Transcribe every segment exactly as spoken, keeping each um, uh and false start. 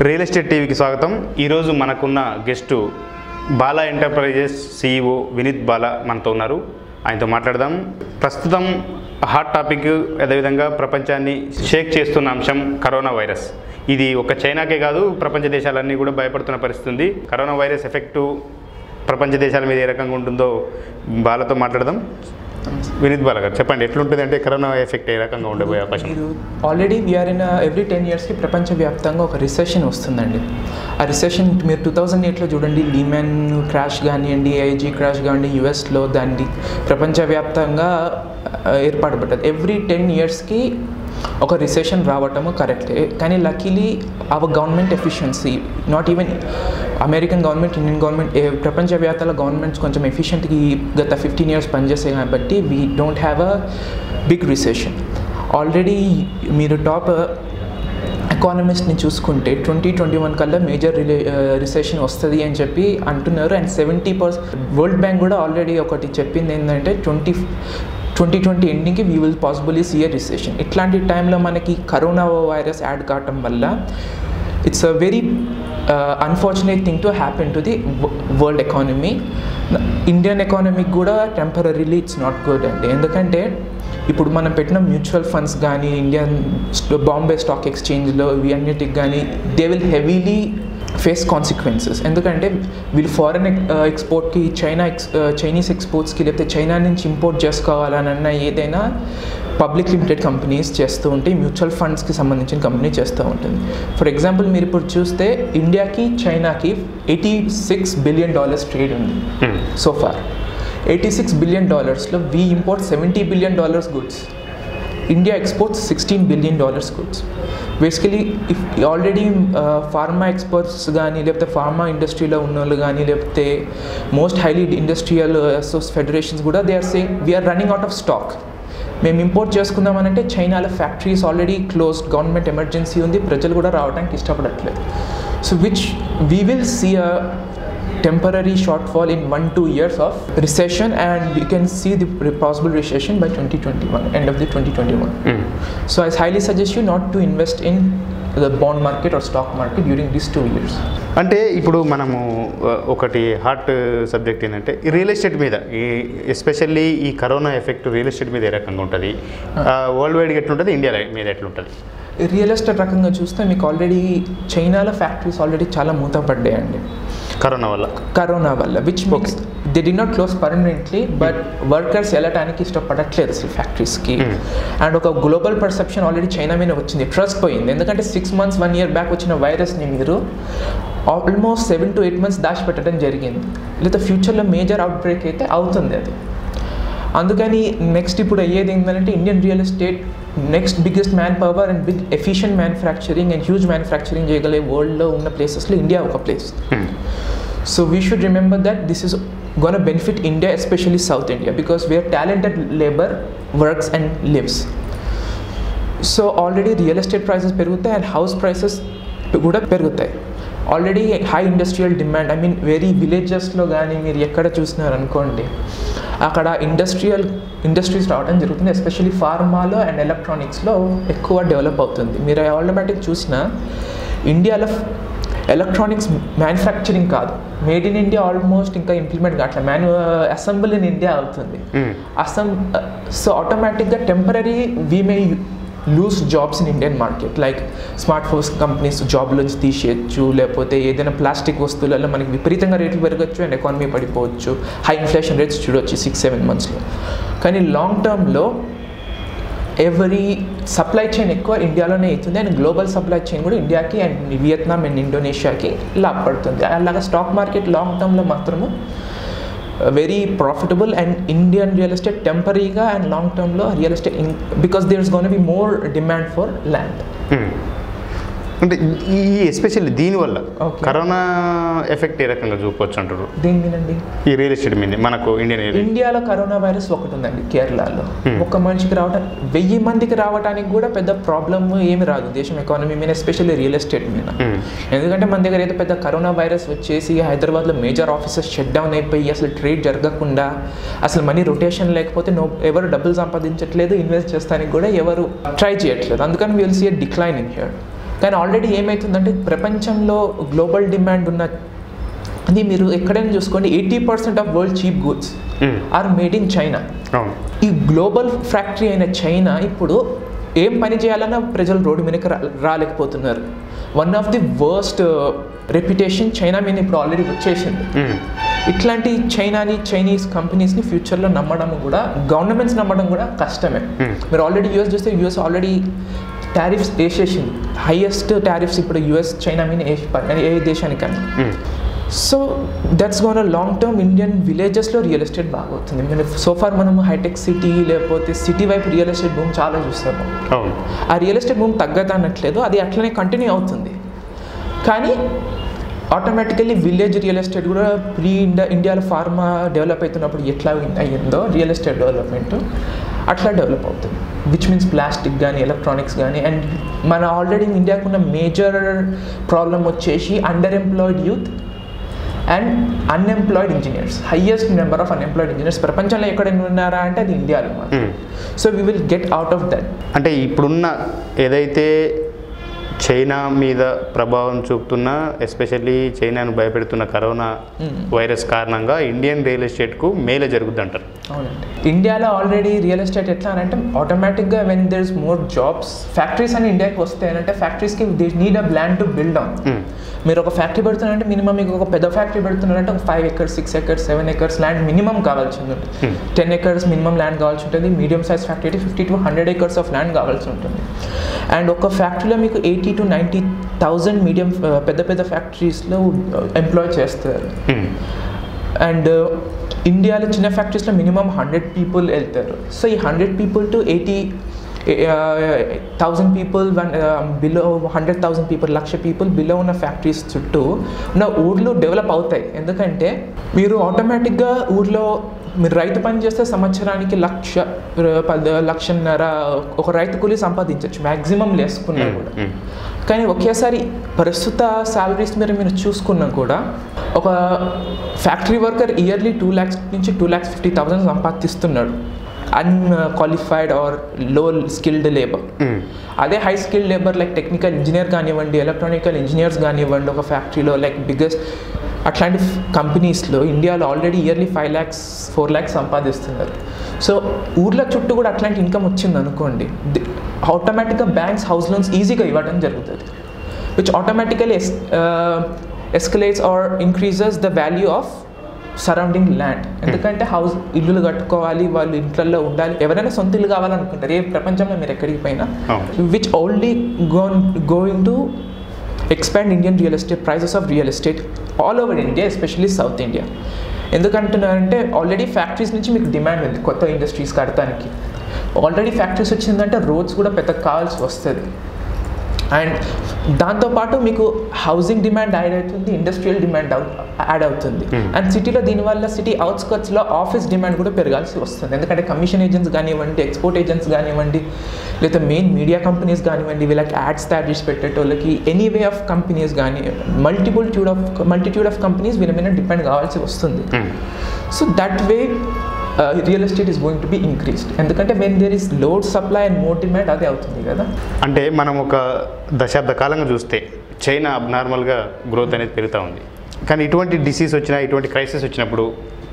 Real estate టీవీకి స్వాగతం. ఈరోజు మనకున్న guest Bala enterprises CEO Vineet Bala మనతో ఉన్నారు. ఆయనతో మాట్లాడదాం. ప్రస్తుతం హాట్ టాపిక్, అదేవిధంగా ప్రపంచాన్ని షేక్ చేస్తున్న అంశం కరోనా వైరస్. ఇది ఒక చైనాకే కాదు, ప్రపంచ దేశాలన్నీ కూడా భయపడుతున్న పరిస్థితి ఉంది. కరోనా వైరస్ ఎఫెక్టు ప్రపంచ దేశాల మీద ఏ రకంగా ఉంటుందో బాలాతో మాట్లాడదాం. వినీత్ బాలా గారు చెప్పండి, ఎట్లుంటుంది అంటే కరోనా ఎఫెక్ట్ ఏ రకంగా ఉండబోయే అవకాశం? మీరు already we're in every ten ఇయర్స్కి ప్రపంచవ్యాప్తంగా ఒక రిసెషన్ వస్తుందండి. ఆ రిసెషన్ మీరు టూ థౌజండ్ ఎయిట్లో చూడండి, లీమెన్ క్రాష్ కానివ్వండి, ఏఐజీ క్రాష్ కానివ్వండి, యూఎస్లో దాన్ని ప్రపంచవ్యాప్తంగా ఏర్పడబడ్డది. ఎవ్రీ టెన్ ఇయర్స్కి ఒక రిసెషన్ రావటము కరెక్టే, కానీ luckily our government efficiency, not even American government, Indian government, ప్రపంచవ్యాప్తంగా గవర్నమెంట్స్ కొంచెం ఎఫిషియెంట్గా గత ఫిఫ్టీన్ ఇయర్స్ పనిచేస్తాయి కాబట్టి we don't have a big recession. Already మీరు టాప్ ఎకానమిస్ట్ని చూసుకుంటే ట్వంటీ ట్వంటీ వన్ కల్లా మేజర్ రిలే రిసెషన్ వస్తుంది అని చెప్పి అంటున్నారు. And seventy percent World Bank కూడా ఆల్రెడీ ఒకటి చెప్పింది ఏంటంటే ట్వంటీ ట్వంటీ ట్వంటీ ఎండింగ్కి we will possibly see a recession. ఇట్లాంటి టైంలో మనకి కరోనా వైరస్ యాడ్ కావటం వల్ల it's a very unfortunate thing to happen to the world economy. Indian ఎకానమీకి కూడా టెంపరీలీ ఇట్స్ నాట్ గుడ్ అండి. ఎందుకంటే ఇప్పుడు మనం పెట్టిన మ్యూచువల్ ఫండ్స్ కానీ, ఇండియన్ బాంబే స్టాక్ ఎక్స్చేంజ్లో ఇవి అన్నిటికి కానీ they will heavily face consequences. ఎందుకంటే వీళ్ళు ఫారెన్ ఎక్స్పోర్ట్కి, చైనా ఎక్స్ చైనీస్ ఎక్స్పోర్ట్స్కి, లేకపోతే చైనా నుంచి ఇంపోర్ట్ చేసుకోవాలన్న ఏదైనా పబ్లిక్ లిమిటెడ్ కంపెనీస్ చేస్తూ ఉంటే, మ్యూచువల్ ఫండ్స్కి సంబంధించిన కంపెనీ చేస్తూ ఉంటుంది. ఫర్ ఎగ్జాంపుల్ మీరు ఇప్పుడు చూస్తే ఇండియాకి చైనాకి eighty six billion dollars trade ఉంది so far. Eighty six billion డాలర్స్లో we import seventy billion dollars goods, India exports sixteen billion dollars goods. Basically if already pharma experts కానీ, లేకపోతే ఫార్మా ఇండస్ట్రీలో ఉన్న వాళ్ళు కానీ, లేకపోతే మోస్ట్ హైలీ ఇండస్ట్రియల్ అసోస్ ఫెడరేషన్స్ కూడా they are saying we're running out of stock. మేము ఇంపోర్ట్ చేసుకుందామనంటే చైనాలో factories already closed, government emergency ఉంది, ప్రజలు కూడా రావడానికి ఇష్టపడట్లేదు. So which we will see a temporary shortfall in one two years of recession, and we can see the possible recession by twenty twenty-one, end of the twenty twenty-one. Mm. So I highly suggest you not to invest in the bond market or stock market during these two years. అంటే ఇప్పుడు మనము ఒకటి hot subject ఏంటంటే ఈ real estate మీద, ఈ especially ఈ corona effect real estate మీద ఏ రకంగా ఉంటుంది, వరల్డ్ వైడ్గా ఎట్లుంటుంది, ఇండియా మీద ఎట్లుంటుంది? రియల్ ఎస్టేట్ రకంగా చూస్తే మీకు ఆల్రెడీ చైనాలో ఫ్యాక్టరీస్ ఆల్రెడీ చాలా మూతపడ్డాయండి కరోనా వల్ల కరోనా వల్ల which means they did not close permanently, but workers వెళ్ళటానికి ఇష్టపడట్లేదు అసలు ఫ్యాక్టరీస్కి. అండ్ ఒక గ్లోబల్ పర్సెప్షన్ ఆల్రెడీ చైనా మీద వచ్చింది, ట్రస్ట్ పోయింది. ఎందుకంటే six months one year back వచ్చిన వైరస్ని మీరు almost seven to eight months దాచిపెట్టడం జరిగింది, లేదా ఫ్యూచర్లో మేజర్ అవుట్ బ్రేక్ అయితే అవుతుంది అది. అందుకని నెక్స్ట్ ఇప్పుడు అయ్యేది ఏంటంటే Indian real estate next biggest manpower and big efficient manufacturing and huge manufacturing చేయగలే వరల్డ్లో ఉన్న ప్లేసెస్లో ఇండియా ఒక place. So we should remember that this is gonna benefit India, especially South India, because we're talented labour works and lives. So already real estate prices పెరుగుతాయి and house prices కూడా పెరుగుతాయి. Already high industrial demand, I mean very విలేజెస్లో కానీ మీరు ఎక్కడ చూసినారు అనుకోండి, అక్కడ ఇండస్ట్రియల్ ఇండస్ట్రీస్ రావడం జరుగుతుంది. ఎస్పెషల్లీ ఫార్మాలో అండ్ ఎలక్ట్రానిక్స్లో ఎక్కువ డెవలప్ అవుతుంది. మీరు ఆటోమేటిక్ చూసిన ఇండియాలో ఎలక్ట్రానిక్స్ మ్యానుఫ్యాక్చరింగ్ కాదు, మేడ్ ఇన్ ఇండియా ఆల్మోస్ట్ ఇంకా ఇంప్లిమెంట్ కావట్లేదు, మ్యాను అసెంబుల్ ఇన్ ఇండియా అవుతుంది. అసం సో ఆటోమేటిక్గా temporary we may lose jobs in Indian market, like smartphones companies జాబ్లోంచి తీసేయచ్చు, లేకపోతే ఏదైనా ప్లాస్టిక్ వస్తువులలో మనకి విపరీతంగా రేట్లు పెరగచ్చు అండ్ ఎకానమీ పడిపోవచ్చు, హై ఇన్ఫ్లేషన్ రేట్స్ చూడవచ్చు సిక్స్ సెవెన్ మంత్స్లో. కానీ లాంగ్ టర్మ్లో ఎవరీ సప్లై చైన్ ఎక్కువ ఇండియాలోనే అవుతుంది అండ్ గ్లోబల్ సప్లై చైన్ కూడా ఇండియాకి అండ్ వియత్నాం అండ్ ఇండోనేషియాకి లాభపడుతుంది. అలాగా స్టాక్ మార్కెట్ లాంగ్ టర్మ్లో మాత్రము very profitable and Indian real estate టెంపరీగా అండ్ లాంగ్ టర్మ్లో real estate in because there is gonna be more demand for land. అంటే ఈ ఎస్పెషల్లీ దీనివల్ల కరోనా ఎఫెక్ట్ ఏ రకంగా చూపవచ్చు అంటారు? దేని మీదండి? ఈ రియల్ ఎస్టేట్ మీద మనకు ఇండియన్ ఇండియాలో కరోనా వైరస్ ఒకటి ఉందండి కేరళలో. ఒక మనిషికి రావడం వెయ్యి మందికి రావడానికి కూడా పెద్ద ప్రాబ్లమ్ ఏమి రాదు దేశం ఎకానమీ మీద, ఎస్పెషల్లీ రియల్ ఎస్టేట్ మీద. ఎందుకంటే మన దగ్గర అయితే పెద్ద కరోనా వైరస్ వచ్చేసి హైదరాబాద్లో మేజర్ ఆఫీసెస్ షట్ డౌన్ అయిపోయి అసలు ట్రేడ్ జరగకుండా, అసలు మనీ రొటేషన్ లేకపోతే నో ఎవరు డబ్బులు సంపాదించట్లేదు, ఇన్వెస్ట్ చేస్తానికి కూడా ఎవరు ట్రై చేయట్లేదు. అందుకని will see a decline in here. కానీ ఆల్రెడీ ఏమవుతుందంటే ప్రపంచంలో గ్లోబల్ డిమాండ్ ఉన్న అది మీరు ఎక్కడైనా చూసుకోండి, eighty percent of world cheap goods are made in China. ఈ గ్లోబల్ ఫ్యాక్టరీ అయిన చైనా ఇప్పుడు ఏం పని చేయాలన్నా ప్రజలు రోడ్డు మీదకి రా రాలేకపోతున్నారు. One of the worst reputation China మీద ఇప్పుడు ఆల్రెడీ వచ్చేసింది. ఇట్లాంటి చైనాని చైనీస్ కంపెనీస్ని ఫ్యూచర్లో నమ్మడం కూడా, గవర్నమెంట్స్ నమ్మడం కూడా కష్టమే. మీరు ఆల్రెడీ యూఎస్ చూస్తే యూఎస్ ఆల్రెడీ టారిఫ్స్ వేసేసింది, హైయెస్ట్ టారిఫ్స్ ఇప్పుడు యూఎస్ చైనా మీద వేసి ఏ దేశానికన్నా. So that's gonna long term Indian విలేజెస్లో రియల్ ఎస్టేట్ బాగా అవుతుంది. మనం సోఫార్ మనం హైటెక్ సిటీ లేకపోతే సిటీ వైపు రియల్ ఎస్టేట్ భూమి చాలా చూస్తాము. ఆ రియల్ ఎస్టేట్ భూమి తగ్గదు అనట్లేదు, అది అట్లనే కంటిన్యూ అవుతుంది. కానీ ఆటోమేటికల్లీ విలేజ్ రియల్ ఎస్టేట్ కూడా ప్రీ ఇండియా ఇండియాలో ఫార్మా డెవలప్ అవుతున్నప్పుడు ఎట్లా అయ్యిందో రియల్ ఎస్టేట్ డెవలప్మెంట్ అట్లా డెవలప్ అవుతుంది. విచ్ మీన్స్ ప్లాస్టిక్ కానీ ఎలక్ట్రానిక్స్ కానీ. అండ్ మన ఆల్రెడీ ఇండియాకు ఉన్న మేజర్ ప్రాబ్లం వచ్చేసి under employed youth and unemployed engineers. Highest number of unemployed engineers ప్రపంచంలో ఎక్కడైనా ఉన్నారా అంటే అది ఇండియాలో. So we will get out of that. అంటే ఇప్పుడున్న ఏదైతే చైనా మీద ప్రభావం చూపుతున్న, ఎస్పెషల్లీ చైనాను భయపెడుతున్న కరోనా వైరస్ కారణంగా ఇండియన్ రియల్ ఎస్టేట్కు మేలే జరుగుద్ది అంటారు. అవునండి. ఇండియాలో ఆల్రెడీ రియల్ ఎస్టేట్ ఎట్లా అని అంటే ఆటోమేటిక్గా when there is more jobs, factories అని ఇండియాకి వస్తాయనంటే ఫ్యాక్టరీస్కి they need a land to build on. మీరు ఒక ఫ్యాక్టరీ పెడుతున్నారంటే మినిమం మీకు ఒక పెద్ద ఫ్యాక్టరీ పెడుతున్నారంటే ఒక five acres six acres seven acres land minimum కావాల్సి ఉంటుంది. టెన్ ఎకర్స్ మినిమం ల్యాండ్ కావాల్సి ఉంటుంది. మీడియం సైజ్ ఫ్యాక్టరీ అయితే fifty to hundred acres of land కావాల్సి ఉంటుంది. అండ్ ఒక ఫ్యాక్టరీలో మీకు eighty to ninety thousand medium పెద్ద పెద్ద ఫ్యాక్టరీస్లో ఎంప్లాయ్ చేస్తారు. అండ్ ఇండియాలో చిన్న ఫ్యాక్టరీస్లో మినిమం హండ్రెడ్ పీపుల్ వెళ్తారు. సో ఈ hundred people to eighty thousand people one below hundred thousand people lakh people below ఉన్న ఫ్యాక్టరీస్ చుట్టూ ఉన్న ఊర్లు డెవలప్ అవుతాయి. ఎందుకంటే మీరు ఆటోమేటిక్గా ఊర్లో మీరు రైతు పని చేస్తే సంవత్సరానికి లక్ష పది లక్షన్నర ఒక రైతు కూలి సంపాదించవచ్చు మ్యాక్సిమం లేసుకున్నా కూడా. కానీ ఒకేసారి ప్రస్తుత శాలరీస్ మీద మీరు చూసుకున్నా కూడా ఒక factory worker yearly two lakhs నుంచి టూ ల్యాక్స్ ఫిఫ్టీ థౌసండ్ సంపాదిస్తున్నాడు unqualified or low skilled labour. అదే high skilled labour like technical engineer కానివ్వండి, ఎలక్ట్రానికల్ ఇంజనీర్స్ కానివ్వండి, ఒక ఫ్యాక్టరీలో లైక్ బిగ్గెస్ట్ అట్లాంటి కంపెనీస్లో ఇండియాలో already yearly five lakhs four lakhs సంపాదిస్తున్నారు. సో ఊర్ల చుట్టూ కూడా అట్లాంటి ఇన్కమ్ వచ్చింది అనుకోండి, ఆటోమేటిక్గా బ్యాంక్స్ హౌస్ లోన్స్ ఈజీగా ఇవ్వడం జరుగుతుంది, విచ్ ఆటోమేటికలీ ఎస్ escalates or increases the value of surrounding land. ఎందుకంటే హౌస్ ఇల్లులు కట్టుకోవాలి, వాళ్ళు ఇంట్లో ఉండాలి, ఎవరైనా సొంత ఇల్లు కావాలనుకుంటారు ఏ ప్రపంచంలో మీరు ఎక్కడికి పోయినా, which only gonna going to expand Indian real estate prices of real estate all over India, especially South India. ఎందుకంటున్నారంటే ఆల్రెడీ ఫ్యాక్టరీస్ నుంచి మీకు డిమాండ్ ఉంది కొత్త ఇండస్ట్రీస్ కడటానికి. ఆల్రెడీ ఫ్యాక్టరీస్ వచ్చిందంటే రోడ్స్ కూడా పెద్ద కావాల్సి వస్తుంది. అండ్ దాంతోపాటు మీకు హౌసింగ్ డిమాండ్ యాడ్ అవుతుంది, ఇండస్ట్రియల్ డిమాండ్ యాడ్ అవుతుంది. అండ్ సిటీలో దీనివల్ల సిటీ అవుట్స్కట్స్లో ఆఫీస్ డిమాండ్ కూడా పెరగాల్సి వస్తుంది. ఎందుకంటే కమిషన్ ఏజెంట్స్ కానివ్వండి, ఎక్స్పోర్ట్ ఏజెంట్స్ కానివ్వండి, లేదా మెయిన్ మీడియా కంపెనీస్ కానివ్వండి, వీళ్ళకి యాడ్స్ తయారు చేసి పెట్టేటోళ్ళకి ఎనీ వే ఆఫ్ కంపెనీస్ కానీ మల్టిపుల్ట్యూడ్ ఆఫ్ మల్టిట్యూడ్ ఆఫ్ కంపెనీస్ వీళ్ళ మీద డిపెండ్ కావాల్సి వస్తుంది. So that way real estate is going to be increased. ఎందుకంటే when there is load supply and more demand అదే అవుతుంది కదా. అంటే మనం ఒక దశాబ్ద కాలంగా చూస్తే చైనా అబ్నార్మల్గా గ్రోత్ అనేది పెరుగుతూ ఉంది. కానీ ఇటువంటి డిసీజ్ వచ్చినా, ఇటువంటి క్రైసిస్ వచ్చినప్పుడు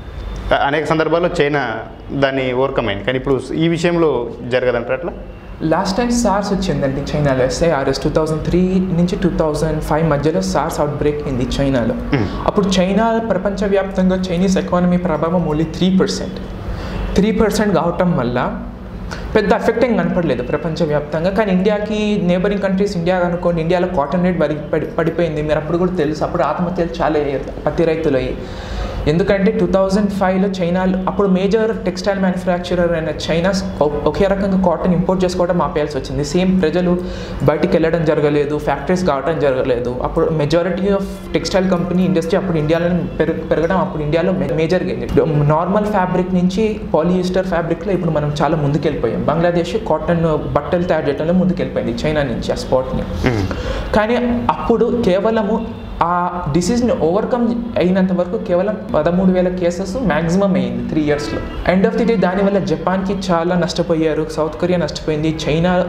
అనేక సందర్భాల్లో చైనా దాన్ని ఓవర్కమ్ అయింది. కానీ ఇప్పుడు ఈ విషయంలో జరగదంటారు అట్లా? లాస్ట్ టైం సార్స్ వచ్చిందండి చైనాలో, ఎస్ఐఆర్ఎస్ టూ థౌజండ్ త్రీ నుంచి టూ థౌజండ్ ఫైవ్ మధ్యలో సార్స్ అవుట్ బ్రేక్ అయింది చైనాలో. అప్పుడు చైనా ప్రపంచవ్యాప్తంగా చైనీస్ ఎకానమీ ప్రభావం only three percent three percent కావటం వల్ల పెద్ద ఎఫెక్ట్ ఏం కనపడలేదు ప్రపంచవ్యాప్తంగా. కానీ ఇండియాకి నేబరింగ్ కంట్రీస్ ఇండియా అనుకోండి, ఇండియాలో కాటన్ రేట్ పడి పడి పడిపోయింది. మీరు అప్పుడు కూడా తెలుసు, అప్పుడు ఆత్మహత్యలు చాలా అయ్యారు పత్తి రైతులు అయ్యి. ఎందుకంటే టూ థౌజండ్ ఫైవ్లో చైనాలో అప్పుడు మేజర్ టెక్స్టైల్ మ్యానుఫ్యాక్చరర్ అయిన చైనా ఒకే రకంగా కాటన్ ఇంపోర్ట్ చేసుకోవడం ఆపేయాల్సి వచ్చింది. సేమ్ ప్రజలు బయటికి వెళ్ళడం జరగలేదు, ఫ్యాక్టరీస్ కావడం జరగలేదు. అప్పుడు majority of textile company industry అప్పుడు ఇండియాలో పెరుగు పెరగడం అప్పుడు ఇండియాలో మేజర్గా అయింది. నార్మల్ ఫ్యాబ్రిక్ నుంచి పాలియిస్టర్ ఫ్యాబ్రిక్లో ఇప్పుడు మనం చాలా ముందుకెళ్ళిపోయాం. బంగ్లాదేశ్ కాటన్ బట్టలు తయారు చేయడంలో ముందుకెళ్ళిపోయింది చైనా నుంచి ఆ స్పాట్ని. కానీ అప్పుడు కేవలము ఆ డిసీజ్ని ఓవర్కమ్ అయినంత వరకు కేవలం పదమూడు వేల కేసెస్ మ్యాక్సిమం అయ్యింది త్రీ ఇయర్స్లో. ఎండ్ ఆఫ్ ది డే దానివల్ల జపాన్కి చాలా నష్టపోయారు, సౌత్ కొరియా నష్టపోయింది, చైనా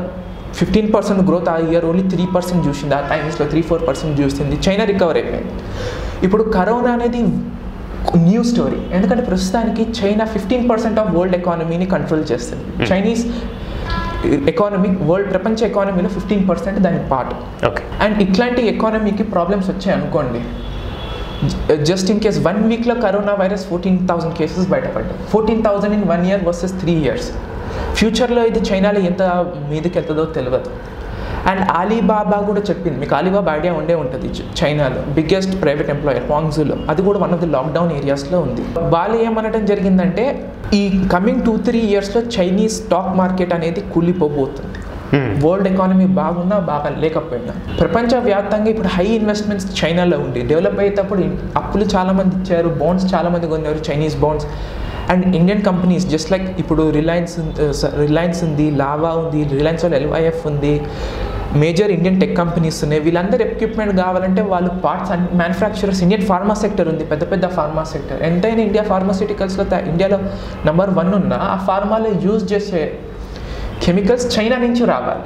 ఫిఫ్టీన్ పర్సెంట్ గ్రోత్ ఆ ఇయర్ ఓన్లీ త్రీ పర్సెంట్ చూసింది, ఆ టైమ్స్లో త్రీ ఫోర్ పర్సెంట్ చూసింది. చైనా రికవర్ అయిపోయింది. ఇప్పుడు కరోనా అనేది న్యూ స్టోరీ, ఎందుకంటే ప్రస్తుతానికి China fifteen percent of world ఎకానమీని కంట్రోల్ చేస్తుంది. చైనీస్ ఎకానమీ వరల్డ్ ప్రపంచ ఎకానమీలో ఫిఫ్టీన్ పర్సెంట్ దాని పార్ట్. ఓకే. అండ్ ఇట్లాంటి ఎకానమీకి ప్రాబ్లమ్స్ వచ్చాయి అనుకోండి, జస్ట్ ఇన్ కేస్ వన్ వీక్లో corona virus fourteen thousand cases బయటపడ్డాయి. Fourteen thousand in one year versus three years. ఫ్యూచర్లో ఇది చైనాలో ఎంత మీదకి వెళ్తుందో తెలియదు. అండ్ అలీబాబా కూడా చెప్పింది, మీకు అలీబాబా ఐడియా ఉండే ఉంటుంది, చైనాలో బిగ్గెస్ట్ ప్రైవేట్ ఎంప్లాయర్ పాంగ్జూలో, అది కూడా వన్ ఆఫ్ ది లాక్డౌన్ ఏరియాస్లో ఉంది. వాళ్ళు ఏమనడం జరిగిందంటే ఈ కమింగ్ టూ త్రీ ఇయర్స్లో చైనీస్ స్టాక్ మార్కెట్ అనేది కూలిపోబోతుంది. వరల్డ్ ఎకానమీ బాగున్నా బాగా లేకపోయినా ప్రపంచవ్యాప్తంగా ఇప్పుడు హై ఇన్వెస్ట్మెంట్స్ చైనాలో ఉంది. డెవలప్ అయ్యేటప్పుడు అప్పులు చాలామంది ఇచ్చారు, బాండ్స్ చాలామంది కొన్నారు, Chinese bonds. And Indian companies just like ఇప్పుడు రిలయన్స్ రిలయన్స్ ఉంది, లావా ఉంది, రిలయన్స్ వాళ్ళు ఎల్వైఎఫ్ ఉంది, మేజర్ ఇండియన్ టెక్ కంపెనీస్ ఉన్నాయి. వీళ్ళందరూ ఎక్విప్మెంట్ కావాలంటే వాళ్ళు parts and manufacturers. Indian pharma sector ఉంది, పెద్ద పెద్ద ఫార్మా సెక్టర్. ఎంతైనా ఇండియా ఫార్మాస్యూటికల్స్లో ఇండియాలో నెంబర్ వన్ ఉన్న ఆ ఫార్మాలో యూజ్ చేసే కెమికల్స్ చైనా నుంచి రావాలి.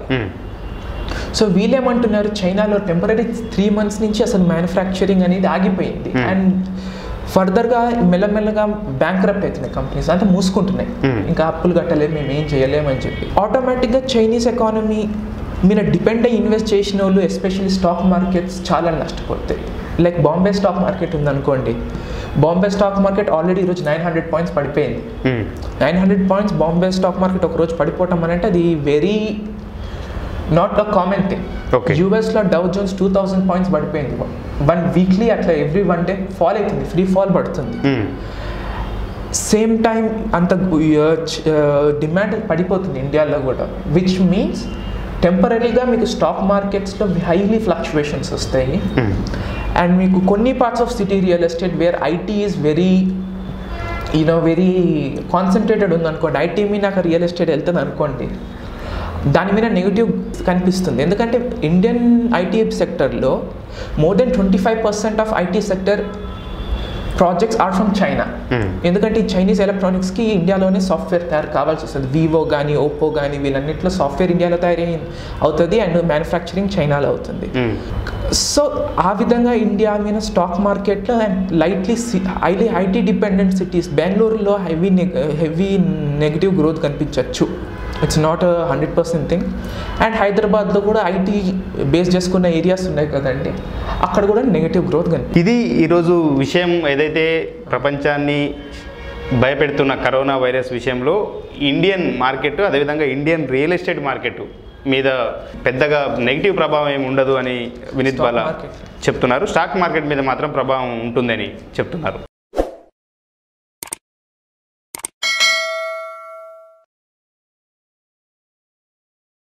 సో వీళ్ళేమంటున్నారు, చైనాలో టెంపరీ త్రీ మంత్స్ నుంచి అసలు మ్యానుఫ్యాక్చరింగ్ అనేది ఆగిపోయింది. అండ్ ఫర్దర్గా మెల్లమెల్లగా బ్యాంక్రప్ట్ అవుతున్నాయి కంపెనీస్, అంటే మూసుకుంటున్నాయి, ఇంకా అప్పులు కట్టలేము, మేము ఏం చేయలేమని చెప్పి. ఆటోమేటిక్గా చైనీస్ ఎకానమీ మీద డిపెండ్ అయ్యి ఇన్వెస్ట్ చేసిన వాళ్ళు ఎస్పెషల్లీ స్టాక్ మార్కెట్స్ చాలా నష్టపోతాయి. లైక్ బాంబే స్టాక్ మార్కెట్ ఉందనుకోండి, బాంబే స్టాక్ మార్కెట్ ఆల్రెడీ ఈరోజు నైన్ హండ్రెడ్ పాయింట్స్ పడిపోయింది. Nine hundred points Bombay stock market ఒక రోజు పడిపోవటం అని అంటే అది very not a common thing. యూఎస్లో Dow Jones two thousand points పడిపోయింది వన్ వీక్లీ, అట్లా ఎవ్రీ వన్ డే ఫాల్ అవుతుంది, ఫ్రీ ఫాల్ పడుతుంది. సేమ్ టైం అంత డిమాండ్ పడిపోతుంది ఇండియాలో కూడా, విచ్ మీన్స్ టెంపరీగా మీకు స్టాక్ మార్కెట్స్లో హైలీ ఫ్లక్చువేషన్స్ వస్తాయి. అండ్ మీకు కొన్ని parts of city real estate where IT is very you know very concentrated ఉందనుకోండి, ఐటీ మీద నాకు రియల్ ఎస్టేట్ వెళ్తుంది అనుకోండి, దాని మీద నెగిటివ్ కనిపిస్తుంది. ఎందుకంటే ఇండియన్ ఐటీ సెక్టర్లో more than twenty five percent of IT sector projects are from China. ఎందుకంటే ఈ చైనీస్ ఎలక్ట్రానిక్స్కి ఇండియాలోనే సాఫ్ట్వేర్ తయారు కావాల్సి వస్తుంది. వివో కానీ ఓప్పో కానీ వీళ్ళన్నింటిలో సాఫ్ట్వేర్ ఇండియాలో తయారు అవుతుంది అండ్ మ్యానుఫ్యాక్చరింగ్ చైనాలో అవుతుంది. సో ఆ విధంగా ఇండియా మీద స్టాక్ మార్కెట్లో and lightly highly IT dependent cities, బెంగళూరులో హెవీ హెవీ నెగిటివ్ గ్రోత్ కనిపించవచ్చు. It's not hundred percent thing. And హైదరాబాద్లో కూడా ఐటీ బేస్ చేసుకున్న ఏరియాస్ ఉన్నాయి కదండి, అక్కడ కూడా నెగిటివ్ గ్రోత్ కనిపి. ఇది ఈరోజు విషయం ఏదైతే ప్రపంచాన్ని భయపెడుతున్న కరోనా వైరస్ విషయంలో ఇండియన్ మార్కెట్, అదేవిధంగా ఇండియన్ రియల్ ఎస్టేట్ మార్కెట్ మీద పెద్దగా నెగిటివ్ ప్రభావం ఏమి ఉండదు అని వినీత్ బాలా చెప్తున్నారు. స్టాక్ మార్కెట్ మీద మాత్రం ప్రభావం ఉంటుందని చెప్తున్నారు.